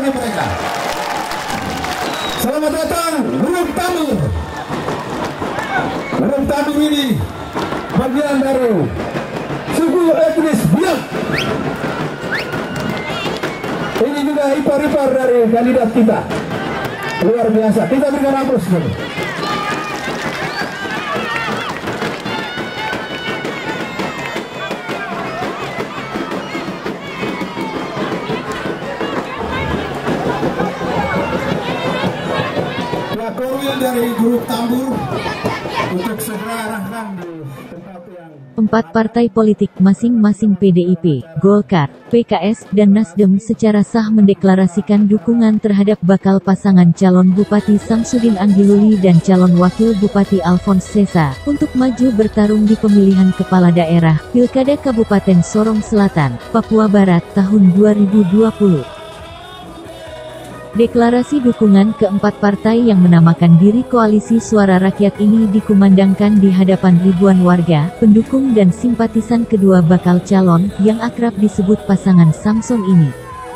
bagi mereka. Selamat datang grup tamu. Grup tamu ini bagian dari suku etnis Biak. Ini juga ipar-ipar dari kandidat kita. Luar biasa. Kita berikan aplaus dulu. Korwil dari grup Tambur untuk segera arahkan di tempat yang 4 partai politik masing-masing PDIP, Golkar, PKS, dan Nasdem secara sah mendeklarasikan dukungan terhadap bakal pasangan calon Bupati Samsudin Anggiluli dan calon Wakil Bupati Alphonse Sesa untuk maju bertarung di pemilihan kepala daerah Pilkada Kabupaten Sorong Selatan, Papua Barat tahun 2020. Deklarasi dukungan keempat partai yang menamakan diri Koalisi Suara Rakyat ini dikumandangkan di hadapan ribuan warga, pendukung dan simpatisan kedua bakal calon, yang akrab disebut pasangan Samson ini.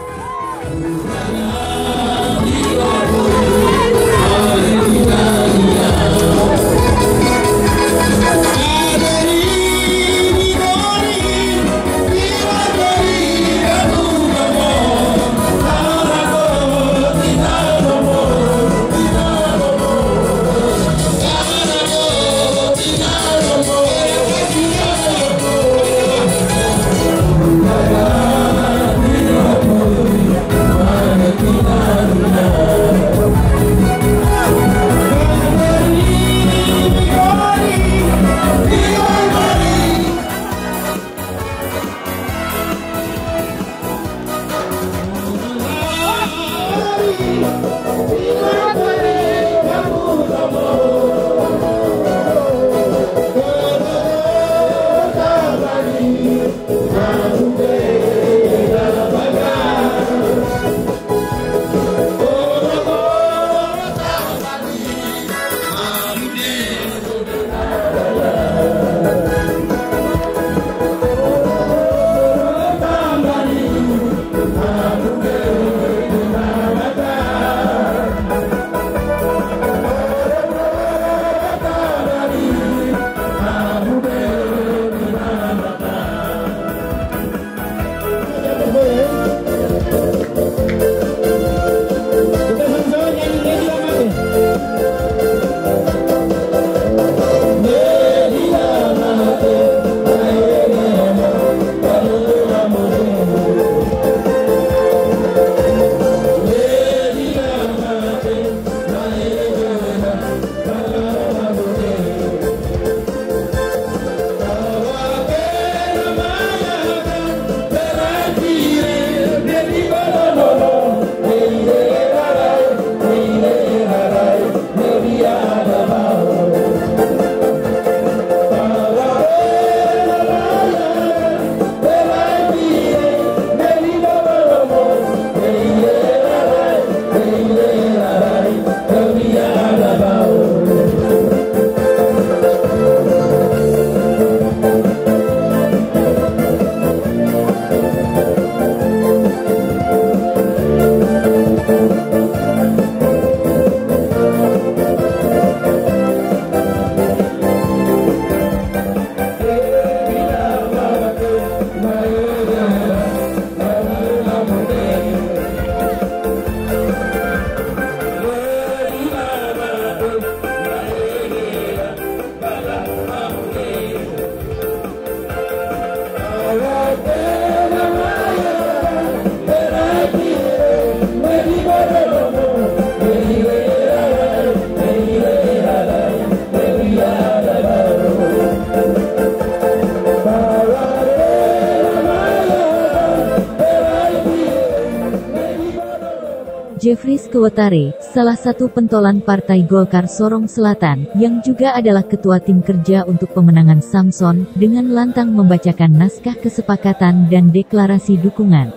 Jeffries Kewetare, salah satu pentolan Partai Golkar Sorong Selatan, yang juga adalah ketua tim kerja untuk pemenangan Samson, dengan lantang membacakan naskah kesepakatan dan deklarasi dukungan.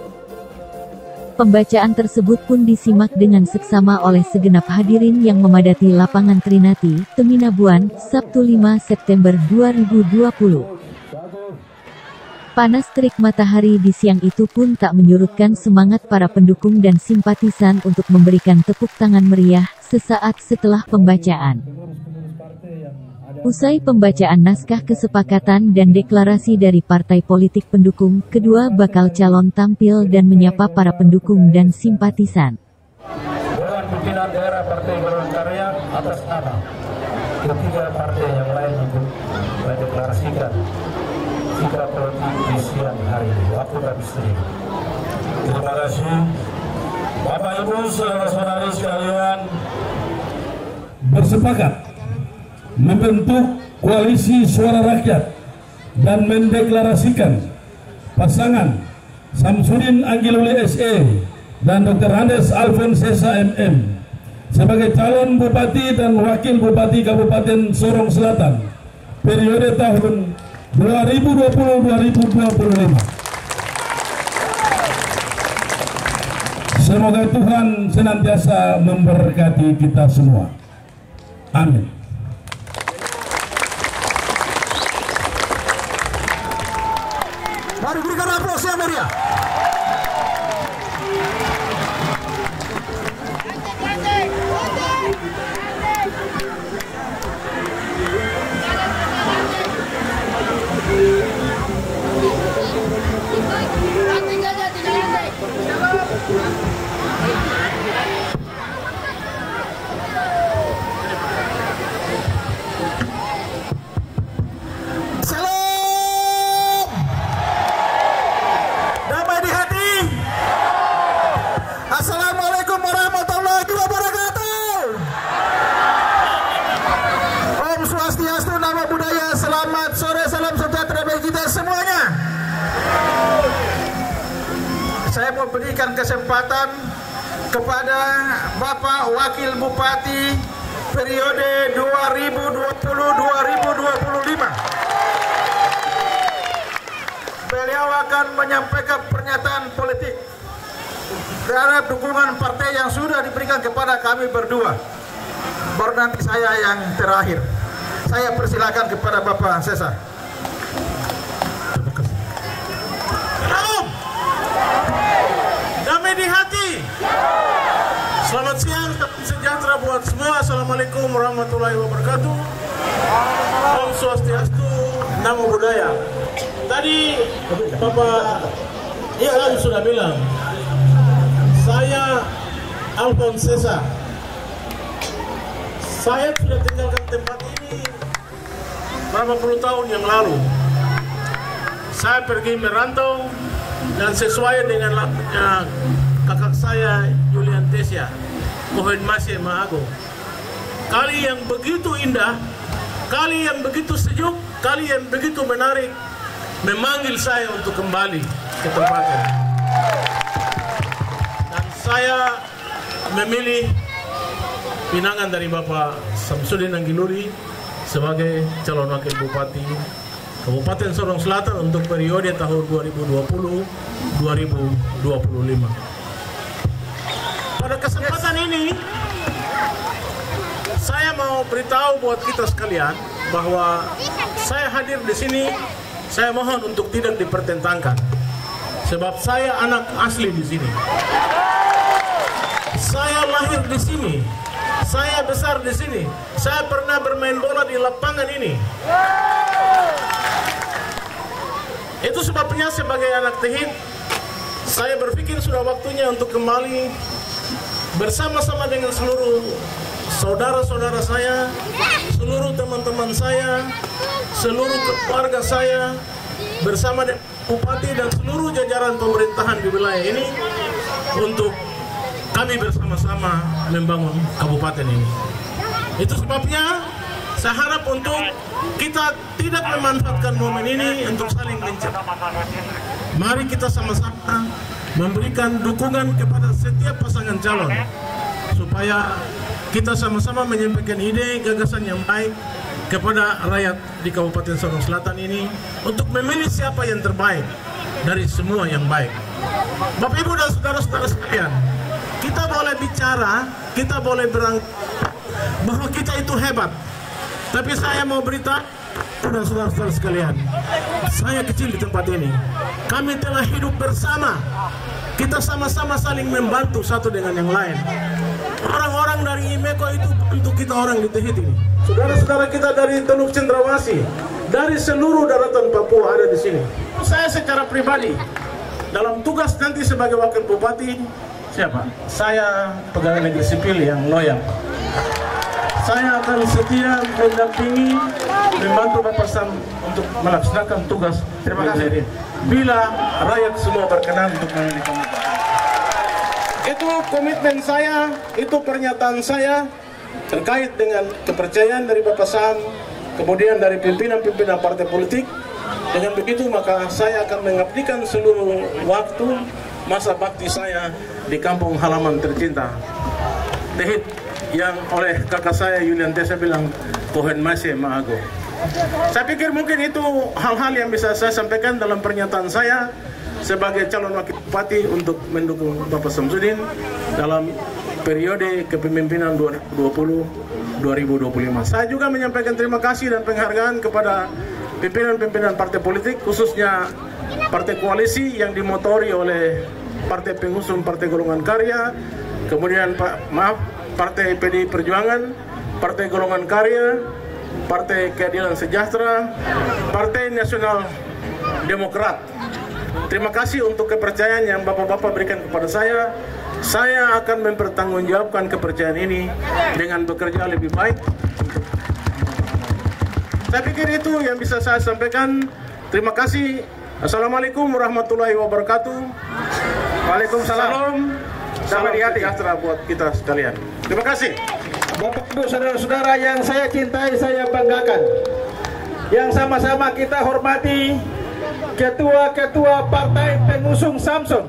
Pembacaan tersebut pun disimak dengan seksama oleh segenap hadirin yang memadati lapangan Trinati, Teminabuan, Sabtu 5 September 2020. Panas terik matahari di siang itu pun tak menyurutkan semangat para pendukung dan simpatisan untuk memberikan tepuk tangan meriah sesaat setelah pembacaan. Usai pembacaan naskah kesepakatan dan deklarasi dari partai politik pendukung, kedua bakal calon tampil dan menyapa para pendukung dan simpatisan. Dewan Pimpinan Daerah Partai Golongan Karya atas nama ketiga partai yang lain untuk mendeklarasikan sikap politik di siang hari ini. Waktu kami sendiri. Terima kasih. Bapak Ibu saudara-saudari sekalian, bersepakat membentuk koalisi suara rakyat dan mendeklarasikan pasangan Samsudin Anggiluli SE dan Dr. Andes Alfonsesa MM sebagai calon bupati dan wakil bupati Kabupaten Sorong Selatan periode tahun 2020-2025. Semoga Tuhan senantiasa memberkati kita semua. Amin. Mari berikan aplaus yang meriah. Salam damai di hati. Assalamualaikum warahmatullahi wabarakatuh. Om Swastiastu, Namo Buddhaya, selamat sore, salam sejahtera bagi kita semuanya. Saya mau berikan kesempatan kepada Bapak Wakil Bupati periode 2020-2025. Beliau akan menyampaikan pernyataan politik terhadap dukungan partai yang sudah diberikan kepada kami berdua. Baru nanti saya yang terakhir. Saya persilakan kepada Bapak Sesa. Salam damai di hati. Selamat siang, sejahtera buat semua. Assalamualaikum warahmatullahi wabarakatuh. Om Swastiastu, Namo Buddhaya. Tadi Bapak Ian sudah bilang, saya Alfonsesa. Saya sudah tinggalkan tempat ini berapa puluh tahun yang lalu. Saya pergi merantau dan sesuai dengan kakak saya Julian Tesia, Mohon Masih Maago. Kali yang begitu indah, kali yang begitu sejuk, kali yang begitu menarik, memanggil saya untuk kembali ke tempatnya. Dan saya memilih pinangan dari Bapak Samsudin Anggiluli sebagai calon wakil bupati Kabupaten Sorong Selatan untuk periode tahun 2020-2025. Pada kesempatan ini, saya mau beritahu buat kita sekalian bahwa saya hadir di sini. Saya mohon untuk tidak dipertentangkan, sebab saya anak asli di sini. Saya lahir di sini, saya besar di sini, saya pernah bermain bola di lapangan ini. Itu sebabnya sebagai anak Tehit, saya berpikir sudah waktunya untuk kembali bersama-sama dengan seluruh saudara-saudara saya, seluruh teman-teman saya, seluruh keluarga saya, bersama dengan Bupati dan seluruh jajaran pemerintahan di wilayah ini untuk kami bersama-sama membangun kabupaten ini. Itu sebabnya saya harap untuk kita tidak memanfaatkan momen ini untuk saling mencela. Mari kita sama-sama memberikan dukungan kepada setiap pasangan calon supaya kita sama-sama menyampaikan ide, gagasan yang baik kepada rakyat di Kabupaten Sorong Selatan ini untuk memilih siapa yang terbaik dari semua yang baik. Bapak Ibu dan saudara-saudara sekalian, kita boleh bicara, kita boleh bahwa kita itu hebat. Tapi saya mau beritahu Ibu dan saudara-saudara sekalian, saya kecil di tempat ini. Kami telah hidup bersama. Kita sama-sama saling membantu satu dengan yang lain. Orang-orang dari Imeko itu untuk kita orang di Tehit ini. Saudara-saudara kita dari Teluk Cendrawasih, dari seluruh daratan Papua ada di sini. Saya secara pribadi dalam tugas nanti sebagai wakil bupati, siapa? Saya pegawai negeri sipil yang loyal. Saya akan setia mendampingi, membantu Bapak Sam untuk melaksanakan tugas. Terima kasih. Bila rakyat semua berkenan untuk memilih kami. Itu komitmen saya, itu pernyataan saya terkait dengan kepercayaan dari Bapak Sam, kemudian dari pimpinan-pimpinan partai politik. Dengan begitu maka saya akan mengabdikan seluruh waktu masa bakti saya di kampung halaman tercinta Tehit, yang oleh kakak saya Yulian Tesa bilang Kohen Masih Maago. Saya pikir mungkin itu hal-hal yang bisa saya sampaikan dalam pernyataan saya sebagai calon wakil bupati untuk mendukung Bapak Samsudin dalam periode kepemimpinan 2020-2025. Saya juga menyampaikan terima kasih dan penghargaan kepada pimpinan-pimpinan partai politik, khususnya partai koalisi yang dimotori oleh partai pengusung Partai Golongan Karya, kemudian Partai PDI Perjuangan, Partai Golongan Karya, Partai Keadilan Sejahtera, Partai Nasional Demokrat. Terima kasih untuk kepercayaan yang Bapak-Bapak berikan kepada saya. Saya akan mempertanggungjawabkan kepercayaan ini dengan bekerja lebih baik. Saya pikir itu yang bisa saya sampaikan. Terima kasih. Assalamualaikum warahmatullahi wabarakatuh. Waalaikumsalam. Salam sejahtera buat kita sekalian. Terima kasih. Bapak Ibu saudara-saudara yang saya cintai, saya banggakan, yang sama-sama kita hormati ketua-ketua partai pengusung Samsung,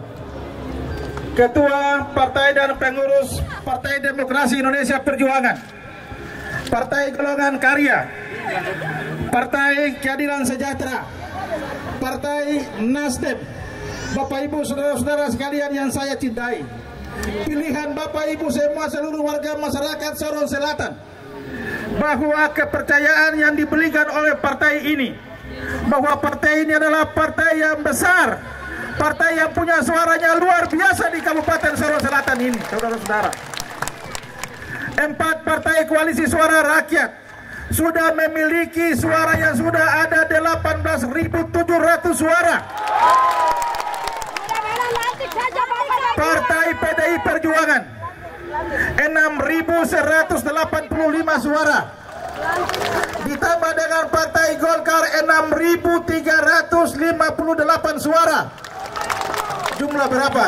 ketua partai dan pengurus Partai Demokrasi Indonesia Perjuangan, Partai Golongan Karya, Partai Keadilan Sejahtera, Partai Nasdem. Bapak Ibu saudara-saudara sekalian yang saya cintai, pilihan Bapak Ibu semua seluruh warga masyarakat Sorong Selatan bahwa kepercayaan yang diberikan oleh partai ini, bahwa partai ini adalah partai yang besar, partai yang punya suaranya luar biasa di Kabupaten Sorong Selatan ini, saudara-saudara. 4 partai koalisi suara rakyat sudah memiliki suara yang sudah ada 18.700 suara. Partai PDI Perjuangan 6.185 suara, ditambah dengan Partai Golkar 6.358 suara. Jumlah berapa?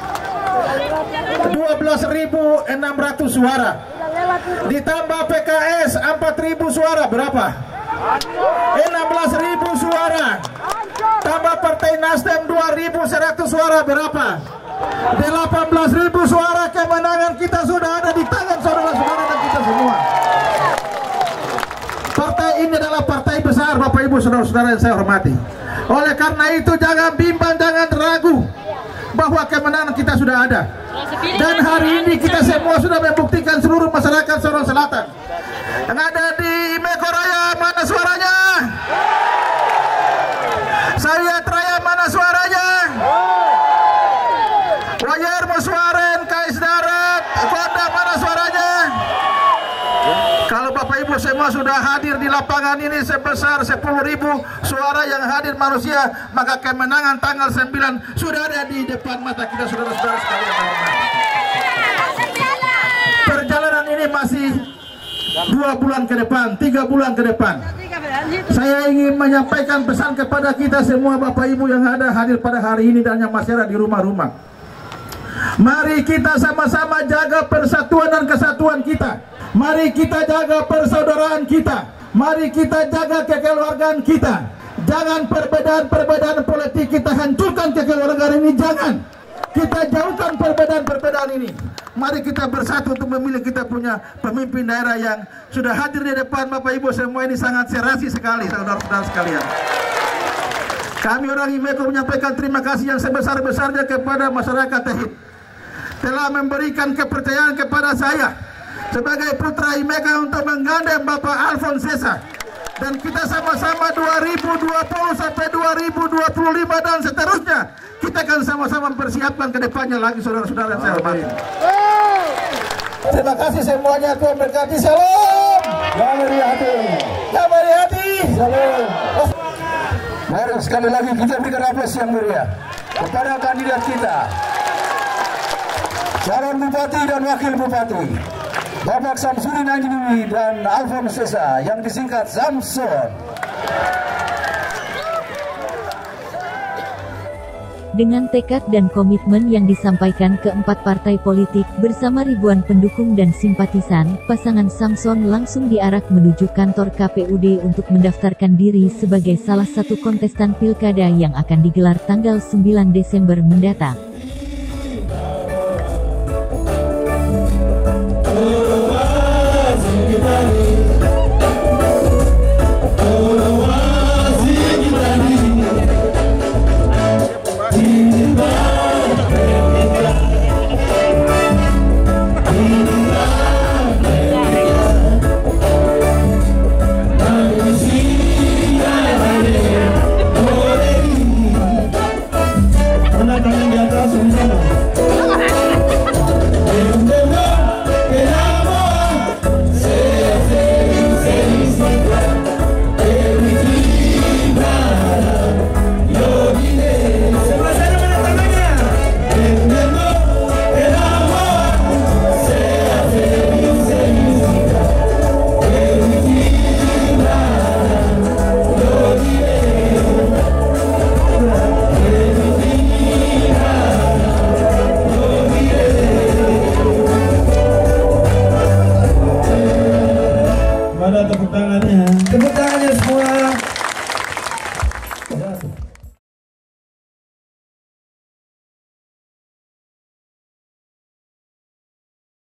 12.600 suara. Ditambah PKS 4.000 suara, berapa? 16.000 suara. Tambah Partai Nasdem 2.100 suara, berapa? 18.000 suara. Kemenangan kita sudah ada di tangan saudara-saudara dan kita semua. Partai ini adalah partai besar, Bapak Ibu saudara-saudara yang saya hormati. Oleh karena itu jangan bimbang, jangan ragu bahwa kemenangan kita sudah ada. Dan hari ini kita semua sudah membuktikan seluruh masyarakat Sorong Selatan yang ada di Imeko Raya, mana suaranya? Sayat Raya, mana suaranya? Wayer Muswaren, Kais Darat, Kodam, mana suaranya? Kalau Bapak Ibu semua sudah hadir di lapangan ini sebesar 10.000 suara yang hadir manusia, maka kemenangan tanggal 9 sudah ada di depan mata kita, saudara-saudara sekalian. Perjalanan ini masih 2 bulan ke depan, 3 bulan ke depan. Saya ingin menyampaikan pesan kepada kita semua, Bapak Ibu yang ada hadir pada hari ini dan yang masih ada di rumah-rumah. Mari kita sama-sama jaga persatuan dan kesatuan kita. Mari kita jaga persaudaraan kita. Mari kita jaga kekeluargaan kita. Jangan perbedaan-perbedaan politik kita hancurkan kekeluargaan ini, jangan. Kita jauhkan perbedaan-perbedaan ini. Mari kita bersatu untuk memilih kita punya pemimpin daerah yang sudah hadir di depan Bapak Ibu semua ini sangat serasi sekali, saudara-saudara sekalian. Kami orang Imeko menyampaikan terima kasih yang sebesar-besarnya kepada masyarakat Tehit. Telah memberikan kepercayaan kepada saya sebagai putra Imeko untuk menggandeng Bapak Alfons Sesa Dan kita sama-sama 2020 sampai 2025 dan seterusnya, kita akan sama-sama mempersiapkan ke depannya lagi, saudara-saudara yang saya hormati. Terima kasih semuanya, Tuhan berkati. Shalom. Dari hati. Dari hati. Shalom. Mari sekali lagi kita berikan aplaus yang meriah kepada kandidat kita, calon bupati dan wakil bupati, Bapak Samsudin Anggiluli dan Alfons Sesa yang disingkat Samson. Dengan tekad dan komitmen yang disampaikan keempat partai politik bersama ribuan pendukung dan simpatisan, pasangan Samson langsung diarak menuju kantor KPUD untuk mendaftarkan diri sebagai salah satu kontestan pilkada yang akan digelar tanggal 9 Desember mendatang.